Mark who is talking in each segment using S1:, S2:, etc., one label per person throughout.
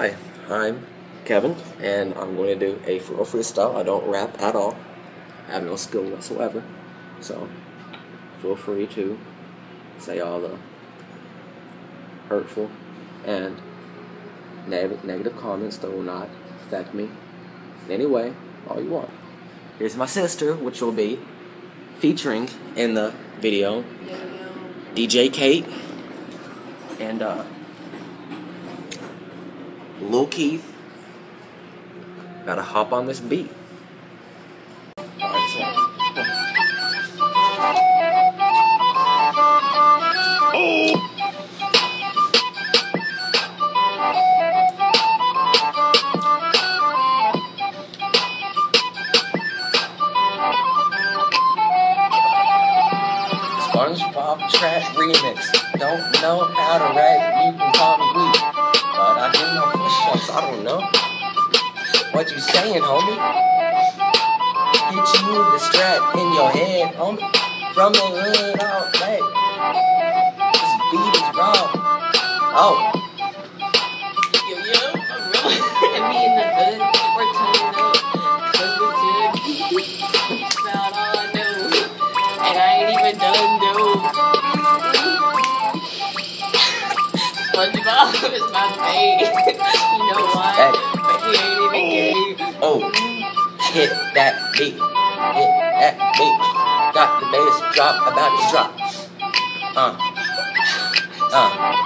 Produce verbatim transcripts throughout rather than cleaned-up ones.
S1: Hi, I'm Kevin, and I'm going to do a real freestyle. I don't rap at all. I have no skill whatsoever. So, feel free to say all the hurtful and neg negative comments that will not affect me in any way, all you want. Here's my sister, which will be featuring in the video, Dej Kate, and uh, Lul Keef. Gotta hop on this beat. Alright, so. Oh! SpongeBob Trap Remix. Don't know how to rap, you can call me weak. But I do my push-ups, I don't know. What you saying, homie? Hit you with the strap in your head, homie. From the hood all day. This beat is raw. Oh.
S2: Yo, yo, I'm really me in the hood. We're turning up. Cause we're good. It's about all I know. And I ain't even done, though. SpongeBob is my babe. You know why?
S1: Hey.
S2: But he ain't even gay.
S1: Oh, hit that beat, hit that beat. Got the bass drop, about to drop. Uh, uh.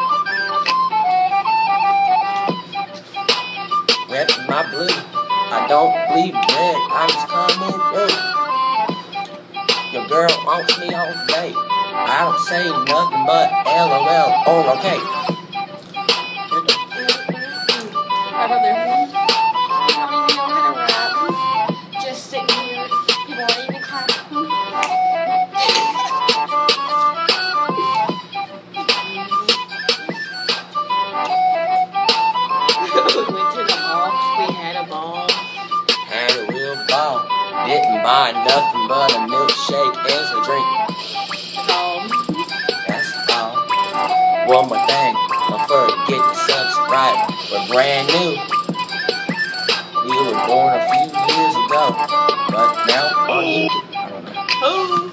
S1: Rep my blue, I don't bleed red, I'm just coming through. Your girl wants me all day. I don't say nothing but LOL, oh okay.
S2: My brother, you don't even know how to rap. Just sitting here, you won't even clap. We went to the mall, we had a ball.
S1: Had a real ball. Didn't buy nothing but a milkshake and some drink.
S2: That's all.
S1: That's all. One more thing, don't forget to subscribe. We're brand new. We were born a few years ago, but now on YouTube. I don't know.
S2: Oh.